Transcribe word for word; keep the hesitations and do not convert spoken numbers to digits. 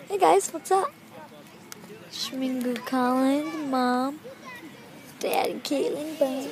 Hey guys, what's up? Schmingu Colin, Mom, Dad, and Caitlin, Bone.